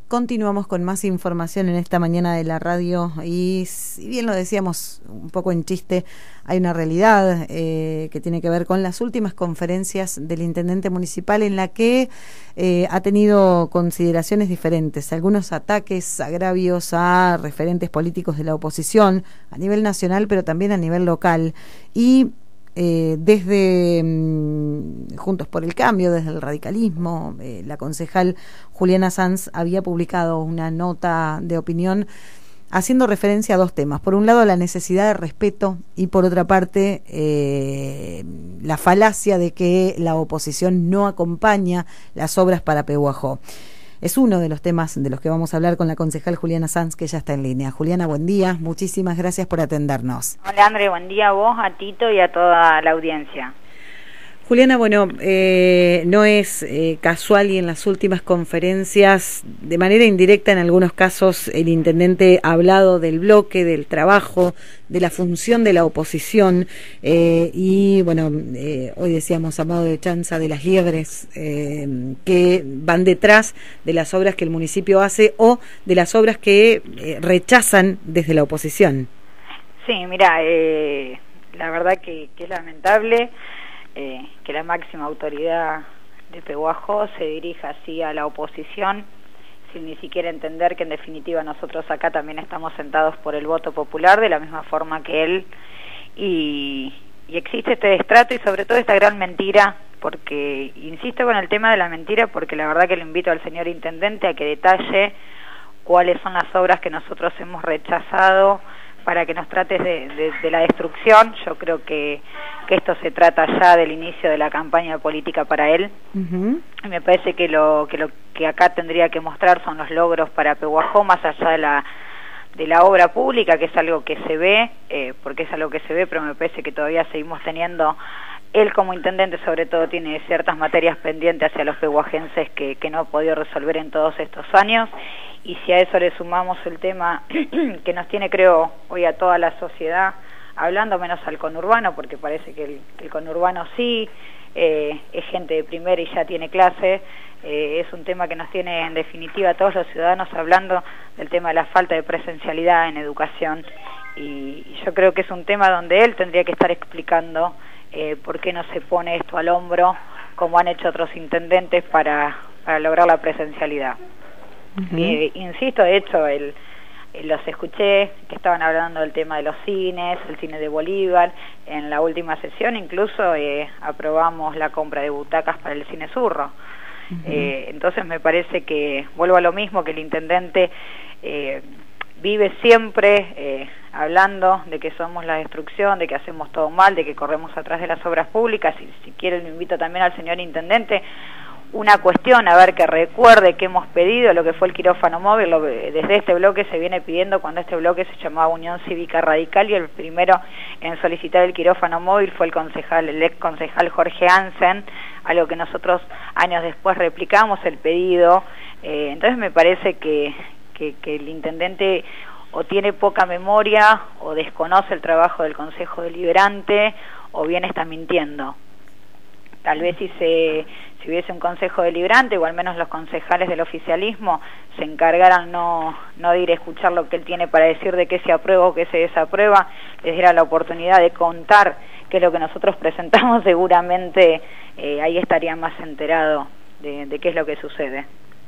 Continuamos con más información en esta mañana de la radio y si bien lo decíamos un poco en chiste, hay una realidad que tiene que ver con las últimas conferencias del intendente municipal en la que ha tenido consideraciones diferentes, algunos ataques, agravios a referentes políticos de la oposición a nivel nacional pero también a nivel local y desde Juntos por el Cambio, desde el radicalismo, la concejal Juliana Sanz había publicado una nota de opinión haciendo referencia a dos temas. Por un lado, la necesidad de respeto y por otra parte, la falacia de que la oposición no acompaña las obras para Pehuajó. Es uno de los temas de los que vamos a hablar con la concejal Juliana Sanz, que ya está en línea. Juliana, buen día. Muchísimas gracias por atendernos. Hola, André. Buen día a vos, a Tito y a toda la audiencia. Juliana, bueno, no es casual y en las últimas conferencias, de manera indirecta en algunos casos, el intendente ha hablado del bloque, del trabajo, de la función de la oposición y, bueno, hoy decíamos a modo de chanza de las liebres que van detrás de las obras que el municipio hace o de las obras que rechazan desde la oposición. Sí, mira, la verdad que es lamentable que la máxima autoridad de Pehuajó se dirija así a la oposición sin ni siquiera entender que en definitiva nosotros acá también estamos sentados por el voto popular de la misma forma que él y existe este destrato y sobre todo esta gran mentira, porque insisto con el tema de la mentira porque la verdad que le invito al señor intendente a que detalle cuáles son las obras que nosotros hemos rechazado para que nos trates de la destrucción. Yo creo que esto se trata ya del inicio de la campaña política para él. Y me parece que lo que acá tendría que mostrar son los logros para Pehuajó, más allá de la obra pública, que es algo que se ve, porque es algo que se ve, pero me parece que todavía seguimos teniendo, él como intendente sobre todo tiene ciertas materias pendientes hacia los pehuajenses que no ha podido resolver en todos estos años. Y si a eso le sumamos el tema que nos tiene, creo, hoy a toda la sociedad hablando, menos al conurbano, porque parece que el conurbano sí es gente de primera y ya tiene clase, es un tema que nos tiene en definitiva a todos los ciudadanos hablando del tema de la falta de presencialidad en educación. Y yo creo que es un tema donde él tendría que estar explicando por qué no se pone esto al hombro, como han hecho otros intendentes para lograr la presencialidad. Insisto, de hecho, los escuché que estaban hablando del tema de los cines, el cine de Bolívar. En la última sesión incluso aprobamos la compra de butacas para el cine Zurro. Entonces me parece que, vuelvo a lo mismo, que el intendente vive siempre hablando de que somos la destrucción, de que hacemos todo mal, de que corremos atrás de las obras públicas. Y si quieren, me invito también al señor intendente una cuestión, a ver, que recuerde que hemos pedido lo que fue el quirófano móvil. Desde este bloque se viene pidiendo, cuando este bloque se llamaba Unión Cívica Radical, y el primero en solicitar el quirófano móvil fue el ex concejal Jorge Hansen, algo que nosotros años después replicamos el pedido. Entonces me parece que el intendente o tiene poca memoria o desconoce el trabajo del Consejo Deliberante o bien está mintiendo. Tal vez si hubiese un consejo deliberante, o al menos los concejales del oficialismo se encargaran no de ir a escuchar lo que él tiene para decir de qué se aprueba o qué se desaprueba, les diera la oportunidad de contar qué es lo que nosotros presentamos, seguramente ahí estaría más enterado de qué es lo que sucede.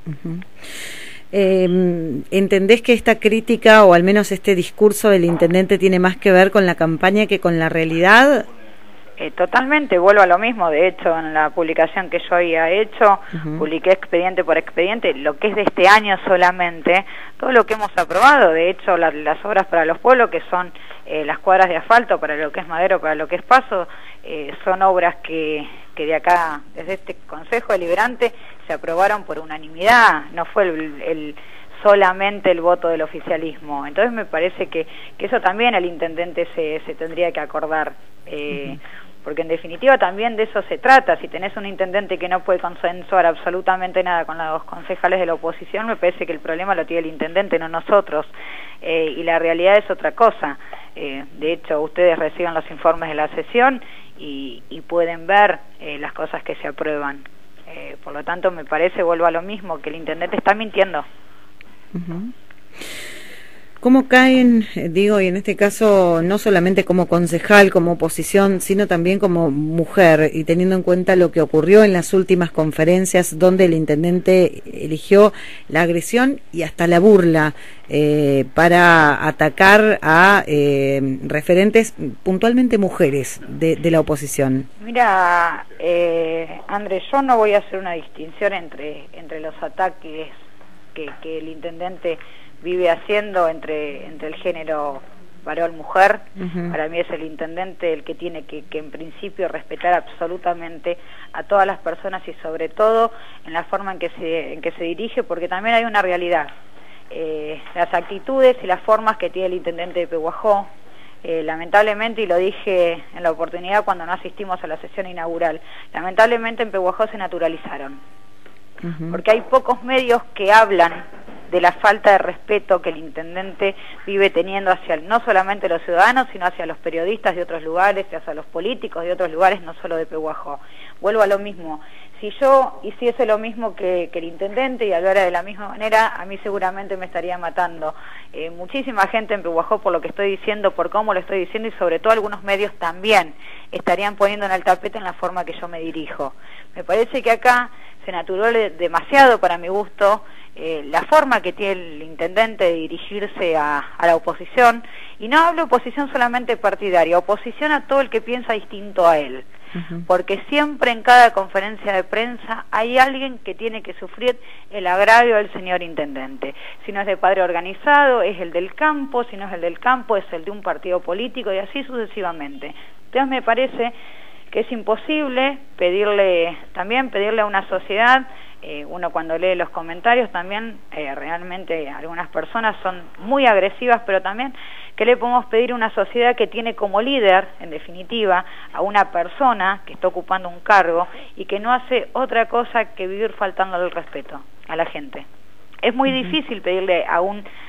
¿Entendés que esta crítica, o al menos este discurso del intendente, tiene más que ver con la campaña que con la realidad? Totalmente, vuelvo a lo mismo. De hecho, en la publicación que yo había hecho, publiqué expediente por expediente, lo que es de este año solamente, todo lo que hemos aprobado. De hecho, las obras para los pueblos, que son las cuadras de asfalto, para lo que es Madero, para lo que es Paso, son obras que de acá, desde este Consejo Deliberante, se aprobaron por unanimidad, no fue solamente el voto del oficialismo. Entonces me parece que eso también el intendente se tendría que acordar, porque en definitiva también de eso se trata. Si tenés un intendente que no puede consensuar absolutamente nada con los concejales de la oposición, me parece que el problema lo tiene el intendente, no nosotros, y la realidad es otra cosa. De hecho, ustedes reciben los informes de la sesión y pueden ver las cosas que se aprueban. Por lo tanto, me parece, vuelvo a lo mismo, que el intendente está mintiendo. Uh-huh. ¿Cómo caen, digo, y en este caso no solamente como concejal, como oposición, sino también como mujer, y teniendo en cuenta lo que ocurrió en las últimas conferencias donde el intendente eligió la agresión y hasta la burla para atacar a referentes, puntualmente mujeres, de la oposición? Mira, Andrés, yo no voy a hacer una distinción entre los ataques que el intendente vive haciendo entre el género varón-mujer. Uh-huh. Para mí es el intendente el que tiene que en principio respetar absolutamente a todas las personas y sobre todo en la forma en que se dirige, porque también hay una realidad. Las actitudes y las formas que tiene el intendente de Pehuajó, lamentablemente, y lo dije en la oportunidad cuando no asistimos a la sesión inaugural, lamentablemente en Pehuajó se naturalizaron. Uh-huh. Porque hay pocos medios que hablan de la falta de respeto que el intendente vive teniendo hacia no solamente los ciudadanos, sino hacia los periodistas de otros lugares, hacia los políticos de otros lugares, no solo de Pehuajó. Vuelvo a lo mismo. Si yo hiciese lo mismo que el intendente y hablara de la misma manera, a mí seguramente me estaría matando. Muchísima gente en Pehuajó por lo que estoy diciendo, por cómo lo estoy diciendo, y sobre todo algunos medios también estarían poniendo en el tapete en la forma que yo me dirijo. Me parece que acá se naturalizó demasiado, para mi gusto, la forma que tiene el intendente de dirigirse a la oposición, y no hablo oposición solamente partidaria, oposición a todo el que piensa distinto a él. Uh-huh. Porque siempre en cada conferencia de prensa hay alguien que tiene que sufrir el agravio del señor intendente. Si no es de padre organizado, es el del campo; si no es el del campo, es el de un partido político, y así sucesivamente. Entonces me parece que es imposible pedirle a una sociedad, uno cuando lee los comentarios también, realmente algunas personas son muy agresivas, pero también que le podemos pedir a una sociedad que tiene como líder, en definitiva, a una persona que está ocupando un cargo y que no hace otra cosa que vivir faltándole el respeto a la gente. Es muy difícil pedirle a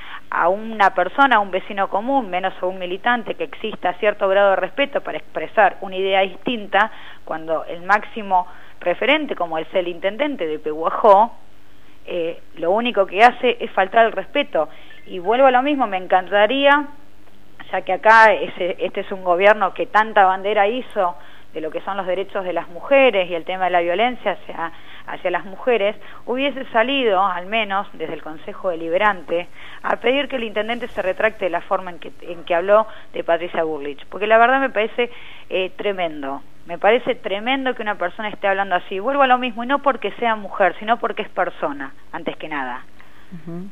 una persona, a un vecino común, menos a un militante, que exista cierto grado de respeto para expresar una idea distinta, cuando el máximo referente, como es el intendente de Pehuajó, lo único que hace es faltar el respeto. Y vuelvo a lo mismo, me encantaría, ya que acá este es un gobierno que tanta bandera hizo de lo que son los derechos de las mujeres y el tema de la violencia hacia las mujeres, hubiese salido, al menos desde el Consejo Deliberante, a pedir que el intendente se retracte de la forma en que habló de Patricia Bullrich, porque la verdad me parece tremendo. Me parece tremendo que una persona esté hablando así. Vuelvo a lo mismo, y no porque sea mujer, sino porque es persona, antes que nada. Uh-huh.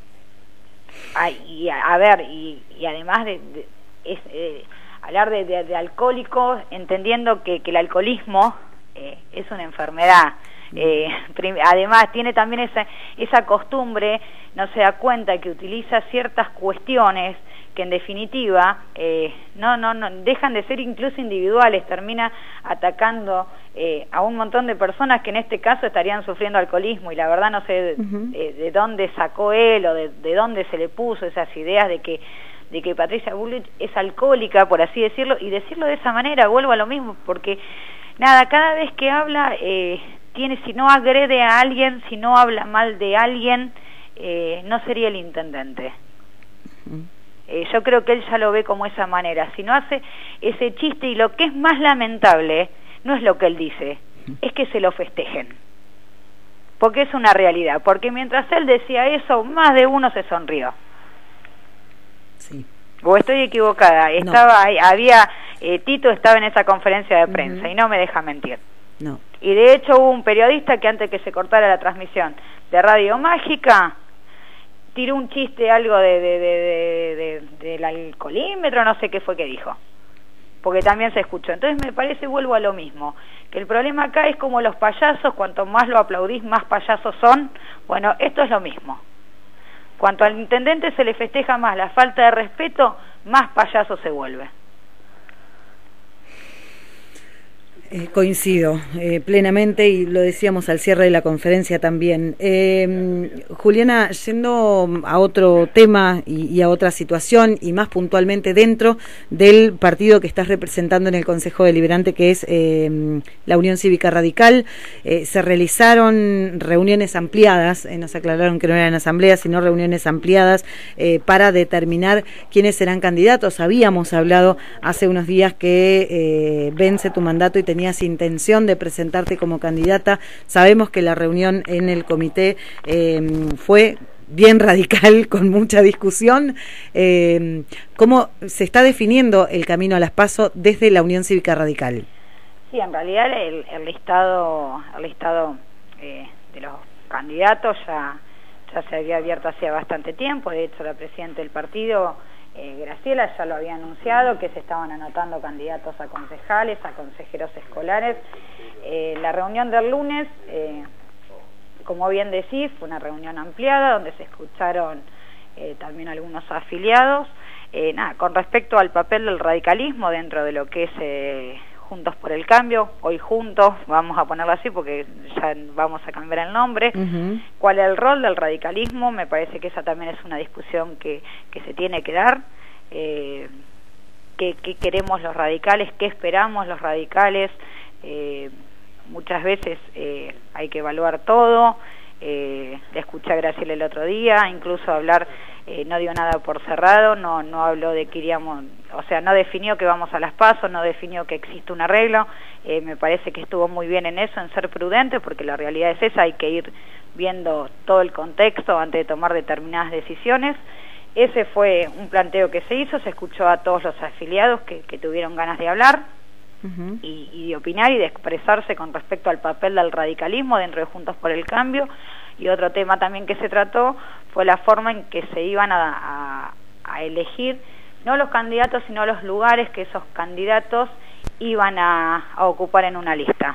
Y además hablar de alcohólicos, entendiendo que el alcoholismo es una enfermedad. Además tiene también esa costumbre, no se da cuenta que utiliza ciertas cuestiones que en definitiva no dejan de ser incluso individuales, termina atacando a un montón de personas que en este caso estarían sufriendo alcoholismo, y la verdad no sé de dónde sacó él o de dónde se le puso esas ideas de que Patricia Bullrich es alcohólica, por así decirlo, y decirlo de esa manera. Vuelvo a lo mismo, porque nada, cada vez que habla si no agrede a alguien, si no habla mal de alguien, no sería el intendente. Yo creo que él ya lo ve como esa manera. Si no hace ese chiste, y lo que es más lamentable no es lo que él dice, es que se lo festejen, porque es una realidad, porque mientras él decía eso, más de uno se sonrió. Sí. ¿O estoy equivocada? No. Tito estaba en esa conferencia de prensa, y no me deja mentir. No. Y de hecho hubo un periodista que antes que se cortara la transmisión de Radio Mágica tiró un chiste, algo del alcoholímetro, no sé qué fue que dijo, porque también se escuchó. Entonces me parece, vuelvo a lo mismo, que el problema acá es como los payasos, cuanto más lo aplaudís, más payasos son. Bueno, esto es lo mismo. Cuanto al intendente se le festeja más la falta de respeto, más payaso se vuelve. Coincido plenamente y lo decíamos al cierre de la conferencia también. Juliana, yendo a otro tema y a otra situación y más puntualmente dentro del partido que estás representando en el Consejo Deliberante, que es la Unión Cívica Radical, se realizaron reuniones ampliadas, nos aclararon que no eran asambleas sino reuniones ampliadas para determinar quiénes serán candidatos. Habíamos hablado hace unos días que vence tu mandato y tenías intención de presentarte como candidata. Sabemos que la reunión en el comité fue bien radical, con mucha discusión. ¿Cómo se está definiendo el camino a las PASO desde la Unión Cívica Radical? Sí, en realidad el listado de los candidatos ya se había abierto hacía bastante tiempo. De hecho, la presidenta del partido, Graciela, ya lo había anunciado, que se estaban anotando candidatos a concejales, a consejeros escolares. La reunión del lunes, como bien decís, fue una reunión ampliada donde se escucharon también algunos afiliados. Con respecto al papel del radicalismo dentro de lo que es Juntos por el Cambio, hoy Juntos, vamos a ponerlo así porque ya vamos a cambiar el nombre. ¿Cuál es el rol del radicalismo? Me parece que esa también es una discusión que se tiene que dar. ¿Qué queremos los radicales? ¿Qué esperamos los radicales? Muchas veces hay que evaluar todo. Le escuché a Graciela el otro día, incluso hablar, no dio nada por cerrado, no habló de que iríamos, o sea, no definió que vamos a las PASO, no definió que existe un arreglo. Me parece que estuvo muy bien en eso, en ser prudente, porque la realidad es esa, hay que ir viendo todo el contexto antes de tomar determinadas decisiones. Ese fue un planteo que se hizo, se escuchó a todos los afiliados que tuvieron ganas de hablar. Y de opinar y de expresarse con respecto al papel del radicalismo dentro de Juntos por el Cambio. Y otro tema también que se trató fue la forma en que se iban a elegir, no los candidatos, sino los lugares que esos candidatos iban a ocupar en una lista.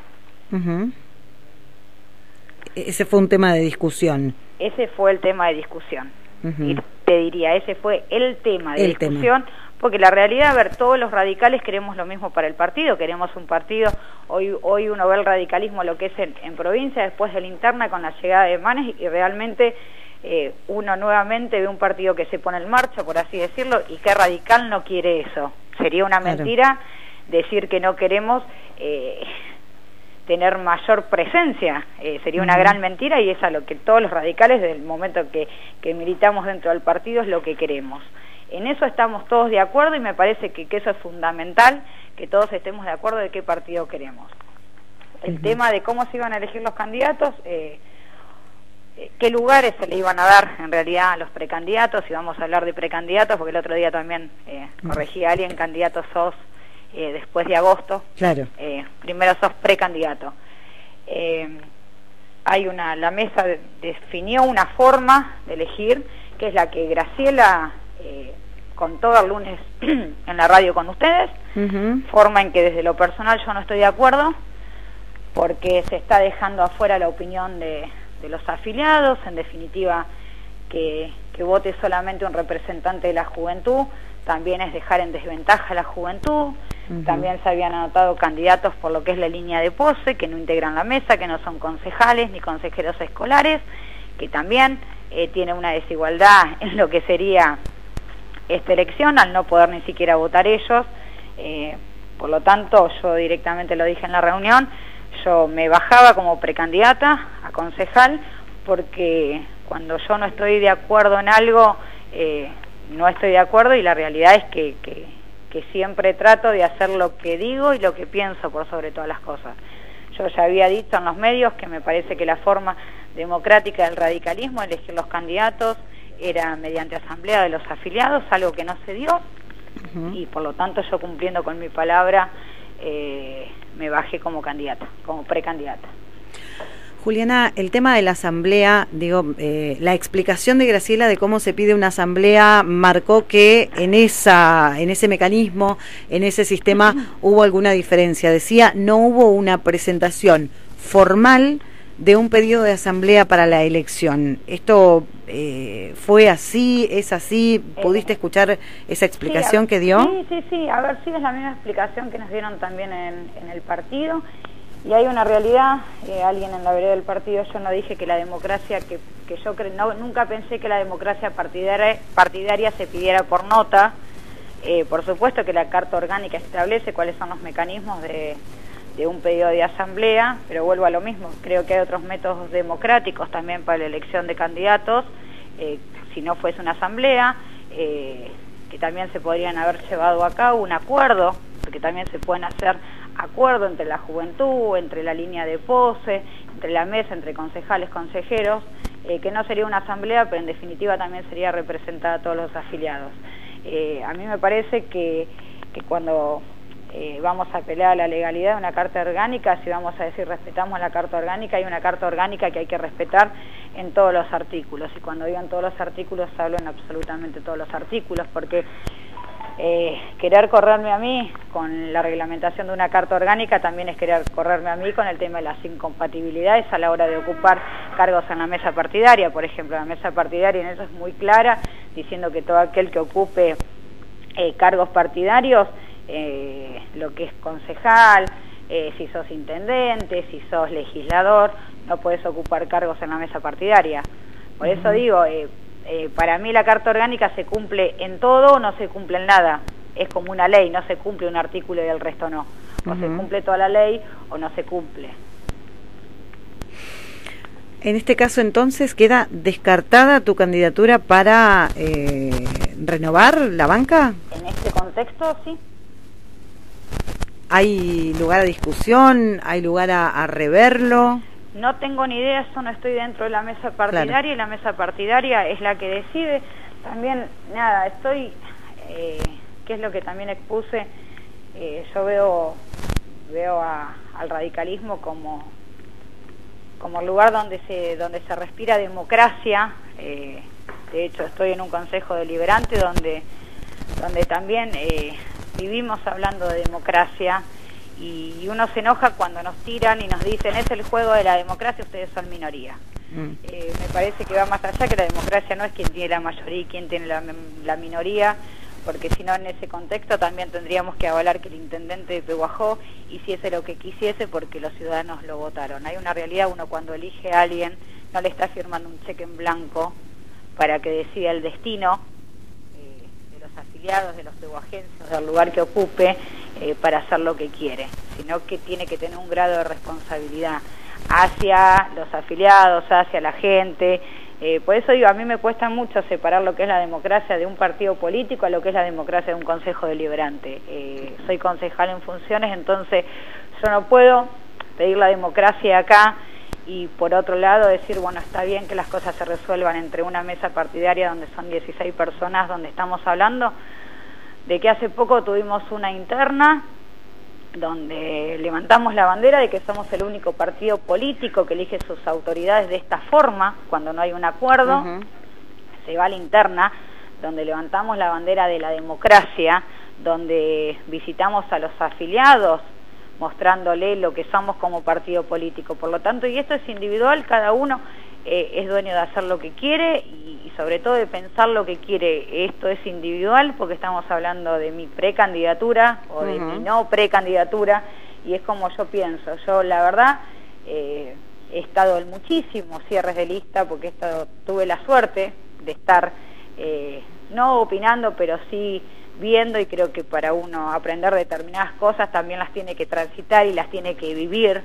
Ese fue un tema de discusión. Ese fue el tema de discusión. Y te diría, ese fue el tema de discusión. Porque la realidad, a ver, todos los radicales queremos lo mismo para el partido, queremos un partido, hoy uno ve el radicalismo lo que es en provincia, después de la interna con la llegada de Manes, y realmente uno nuevamente ve un partido que se pone en marcha, por así decirlo, y qué radical no quiere eso. Sería una mentira decir que no queremos tener mayor presencia, sería una gran mentira, y es a lo que todos los radicales, desde el momento que militamos dentro del partido, es lo que queremos. En eso estamos todos de acuerdo y me parece que eso es fundamental, que todos estemos de acuerdo de qué partido queremos. El tema de cómo se iban a elegir los candidatos, qué lugares se le iban a dar en realidad a los precandidatos, y vamos a hablar de precandidatos porque el otro día también corregí a alguien, candidato sos después de agosto, primero sos precandidato. La mesa definió una forma de elegir, que es la que Graciela contó el lunes en la radio con ustedes, forma en que desde lo personal yo no estoy de acuerdo, porque se está dejando afuera la opinión de los afiliados, en definitiva que vote solamente un representante de la juventud, también es dejar en desventaja a la juventud. También se habían anotado candidatos por lo que es la línea de pose, que no integran la mesa, que no son concejales ni consejeros escolares, que también tiene una desigualdad en lo que sería esta elección, al no poder ni siquiera votar ellos. Por lo tanto, yo directamente lo dije en la reunión, yo me bajaba como precandidata a concejal, porque cuando yo no estoy de acuerdo en algo, no estoy de acuerdo, y la realidad es que siempre trato de hacer lo que digo y lo que pienso por sobre todas las cosas. Yo ya había dicho en los medios que me parece que la forma democrática del radicalismo, elegir los candidatos, era mediante asamblea de los afiliados, algo que no se dio, y por lo tanto yo, cumpliendo con mi palabra, me bajé como candidata, como precandidata. Juliana, el tema de la asamblea, la explicación de Graciela de cómo se pide una asamblea marcó que en ese mecanismo, en ese sistema, hubo alguna diferencia. Decía, no hubo una presentación formal de un pedido de asamblea para la elección. Esto ¿Fue así? ¿Es así? ¿Pudiste escuchar esa explicación que dio? Sí, a ver, sí es la misma explicación que nos dieron también en el partido, y hay una realidad, alguien en la vereda del partido, yo no dije que la democracia, que yo nunca pensé que la democracia partidaria se pidiera por nota. Por supuesto que la Carta Orgánica establece cuáles son los mecanismos de un pedido de asamblea, pero vuelvo a lo mismo, creo que hay otros métodos democráticos también para la elección de candidatos, si no fuese una asamblea, que también se podrían haber llevado a cabo un acuerdo, porque también se pueden hacer acuerdos entre la juventud, entre la línea de pose, entre la mesa, entre concejales, consejeros, que no sería una asamblea, pero en definitiva también sería representada a todos los afiliados. A mí me parece que cuando vamos a pelear a la legalidad de una carta orgánica, si vamos a decir respetamos la carta orgánica, hay una carta orgánica que hay que respetar en todos los artículos, y cuando digo en todos los artículos hablo en absolutamente todos los artículos, porque querer correrme a mí con la reglamentación de una carta orgánica también es querer correrme a mí con el tema de las incompatibilidades a la hora de ocupar cargos en la mesa partidaria. Por ejemplo, la mesa partidaria en eso es muy clara, diciendo que todo aquel que ocupe cargos partidarios, lo que es concejal, si sos intendente, si sos legislador, no puedes ocupar cargos en la mesa partidaria. Por eso digo, para mí la Carta Orgánica se cumple en todo o no se cumple en nada. Es como una ley, no se cumple un artículo y el resto no. O se cumple toda la ley o no se cumple. En este caso, entonces, ¿queda descartada tu candidatura para renovar la banca? En este contexto, sí. ¿Hay lugar a discusión? ¿Hay lugar a reverlo? No tengo ni idea, yo no estoy dentro de la mesa partidaria, claro. Y la mesa partidaria es la que decide. También, nada, que es lo que también expuse, yo veo al radicalismo como el lugar donde se respira democracia. De hecho, estoy en un consejo deliberante donde también vivimos hablando de democracia, y uno se enoja cuando nos tiran y nos dicen es el juego de la democracia, ustedes son minoría. Me parece que va más allá, que la democracia no es quien tiene la mayoría y quien tiene la minoría, porque si no, en ese contexto también tendríamos que avalar que el intendente de Pehuajó hiciese lo que quisiese porque los ciudadanos lo votaron. Hay una realidad, uno cuando elige a alguien no le está firmando un cheque en blanco para que decida el destino de los afiliados, de los pehuajenses, del lugar que ocupe, para hacer lo que quiere, sino que tiene que tener un grado de responsabilidad hacia los afiliados, hacia la gente. Por eso digo, a mí me cuesta mucho separar lo que es la democracia de un partido político a lo que es la democracia de un consejo deliberante. Soy concejal en funciones, entonces yo no puedo pedir la democracia acá y por otro lado decir, bueno, está bien que las cosas se resuelvan entre una mesa partidaria donde son 16 personas, donde estamos hablando de que hace poco tuvimos una interna donde levantamos la bandera de que somos el único partido político que elige sus autoridades de esta forma, cuando no hay un acuerdo. Se va a la interna, donde levantamos la bandera de la democracia, donde visitamos a los afiliados, mostrándole lo que somos como partido político. Por lo tanto, y esto es individual, cada uno es dueño de hacer lo que quiere y sobre todo de pensar lo que quiere. Esto es individual porque estamos hablando de mi precandidatura o de mi no precandidatura, y es como yo pienso. Yo la verdad he estado en muchísimos cierres de lista porque tuve la suerte de estar no opinando, pero sí viendo, y creo que para uno aprender determinadas cosas también las tiene que transitar y las tiene que vivir.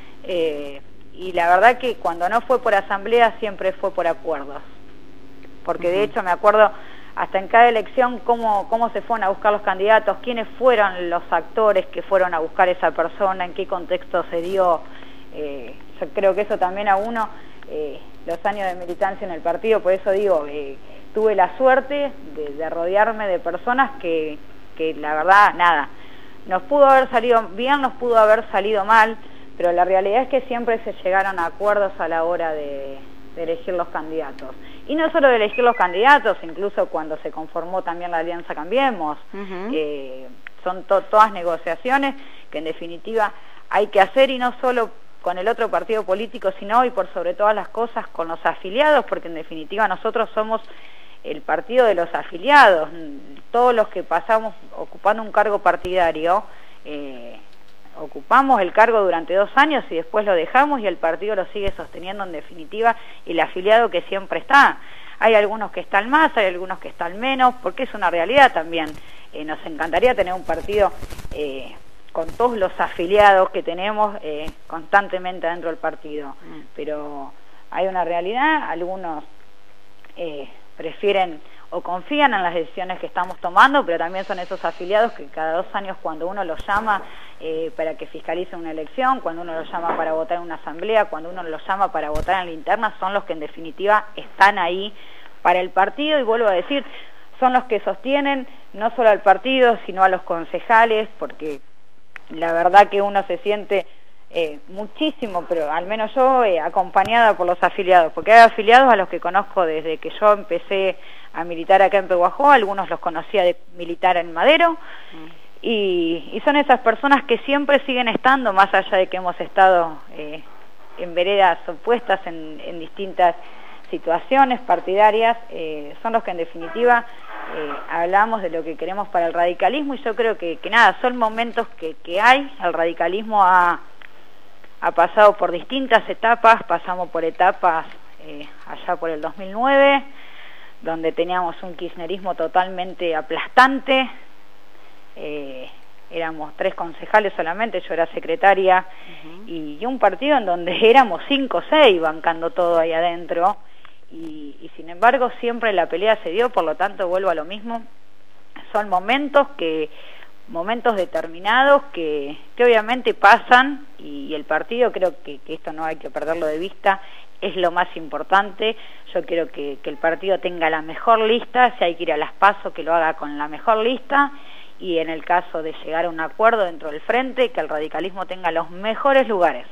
Y la verdad que cuando no fue por asamblea siempre fue por acuerdos, porque de hecho me acuerdo hasta en cada elección cómo se fueron a buscar los candidatos, quiénes fueron los actores que fueron a buscar esa persona, en qué contexto se dio. Yo creo que eso también a uno, los años de militancia en el partido, por eso digo, tuve la suerte de rodearme de personas que la verdad, nada, nos pudo haber salido bien, nos pudo haber salido mal, pero la realidad es que siempre se llegaron a acuerdos a la hora de elegir los candidatos. Y no solo de elegir los candidatos, incluso cuando se conformó también la Alianza Cambiemos. Son todas negociaciones que en definitiva hay que hacer, y no solo con el otro partido político, sino y por sobre todas las cosas con los afiliados, porque en definitiva nosotros somos el partido de los afiliados. Todos los que pasamos ocupando un cargo partidario, ocupamos el cargo durante 2 años y después lo dejamos y el partido lo sigue sosteniendo en definitiva, y el afiliado que siempre está. Hay algunos que están más, hay algunos que están menos, porque es una realidad también. Nos encantaría tener un partido con todos los afiliados que tenemos constantemente dentro del partido, pero hay una realidad, algunos prefieren o confían en las decisiones que estamos tomando, pero también son esos afiliados que cada 2 años, cuando uno los llama para que fiscalice una elección, cuando uno los llama para votar en una asamblea, cuando uno los llama para votar en la interna, son los que en definitiva están ahí para el partido, y vuelvo a decir, son los que sostienen no solo al partido, sino a los concejales, porque la verdad que uno se siente muchísimo, pero al menos yo, acompañada por los afiliados, porque hay afiliados a los que conozco desde que yo empecé a militar acá en Pehuajó, algunos los conocía de militar en Madero, y son esas personas que siempre siguen estando, más allá de que hemos estado en veredas opuestas en distintas situaciones partidarias, son los que en definitiva hablamos de lo que queremos para el radicalismo, y yo creo que nada, son momentos que hay. El radicalismo ha pasado por distintas etapas, pasamos por etapas allá por el 2009, donde teníamos un kirchnerismo totalmente aplastante, éramos 3 concejales solamente, yo era secretaria, y un partido en donde éramos 5 o 6 bancando todo ahí adentro, y sin embargo siempre la pelea se dio. Por lo tanto, vuelvo a lo mismo, son momentos determinados que obviamente pasan, y el partido, creo que esto no hay que perderlo de vista, es lo más importante. Yo quiero que el partido tenga la mejor lista, si hay que ir a las PASO, que lo haga con la mejor lista, y en el caso de llegar a un acuerdo dentro del frente, que el radicalismo tenga los mejores lugares.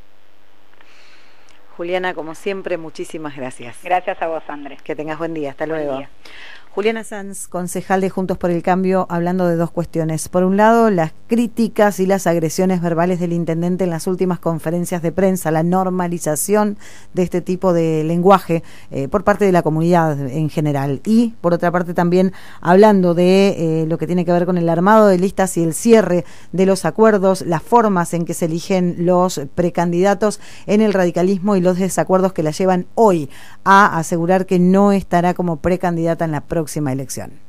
Juliana, como siempre, muchísimas gracias. Gracias a vos, Andrés. Que tengas buen día. Hasta Buen luego. día. Juliana Sanz, concejal de Juntos por el Cambio, hablando de 2 cuestiones. Por un lado, las críticas y las agresiones verbales del intendente en las últimas conferencias de prensa, la normalización de este tipo de lenguaje por parte de la comunidad en general. Y, por otra parte, también hablando de lo que tiene que ver con el armado de listas y el cierre de los acuerdos, las formas en que se eligen los precandidatos en el radicalismo y los desacuerdos que la llevan hoy a asegurar que no estará como precandidata en la próxima elección.